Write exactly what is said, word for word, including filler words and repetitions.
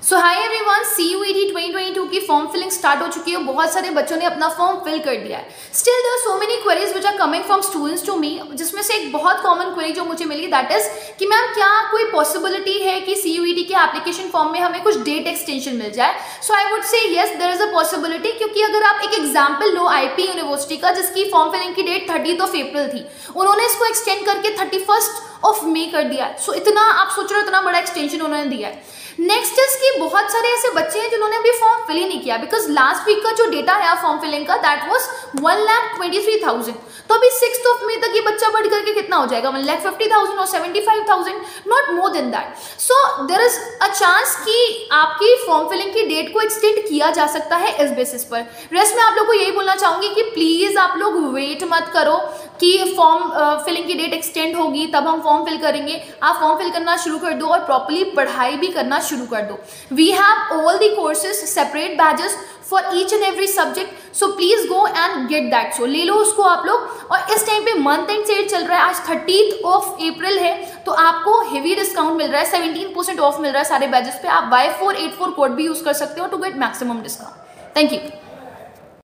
सो hi everyone, C U E T twenty twenty two की form filling start हो चुकी है। बहुत सारे बच्चों ने अपना फॉर्म फिल कर दिया है। Still there are so many queries which are coming from students to me, जिसमें से एक बहुत कॉमन क्वेरी जो मुझे मिली दैट इज कि मैम क्या कोई पॉसिबिलिटी है कि सी यू ई टी के एप्लीकेशन फॉर्म में हमें कुछ डेट एक्सटेंशन मिल जाए। So I would say yes, there is a possibility, क्योंकि अगर आप एक एग्जाम्पल लो आई पी यूनिवर्सिटी का, जिसकी फॉर्म फिलिंग की डेट थर्टीथ ऑफ अप्रैल थी, उन्होंने इसको एक्सटेंड करके थर्टी फर्स्ट ऑफ मे कर दिया है। सो so, इतना आप सोच रहे हो, इतना बड़ा एक्सटेंशन उन्होंने दिया है। नेक्स्ट इज कि बहुत सारे ऐसे बच्चे हैं जिन्होंने अभी फॉर्म फिल ही नहीं किया, बिकॉज लास्ट वीक का जो डेटा है फॉर्म फिलिंग का that was one lakh twenty three thousand. तो अभी सिक्स ऑफ मे तक ये बच्चा बढ़ करके कितना हो जाएगा, वन लाख फिफ्टी थाउजेंड और seventy five thousand, not more than that. So there is a chance कि आपकी फॉर्म फिलिंग की डेट को एक्सटेंड किया जा सकता है इस बेसिस पर। रेस्ट में आप लोग को यही बोलना चाहूंगी कि प्लीज आप लोग वेट मत करो कि फॉर्म फिलिंग की डेट एक्सटेंड होगी तब हम फॉर्म फिल करेंगे। आप फॉर्म फिल करना शुरू कर दो और प्रॉपर्ली पढ़ाई भी करना शुरू कर दो। We have all the courses, separate batches for each and every subject, so please go and get that. So ले लो उसको आप लोग। और इस टाइम पे मंथ एंड सेल चल रहा है, आज थर्टीथ ऑफ अप्रैल है, तो आपको हेवी डिस्काउंट मिल रहा है, सेवनटीन परसेंट ऑफ मिल रहा है सारे बैचेस पे। आप Y four eight four code भी यूज कर सकते हो to get maximum discount. Thank you.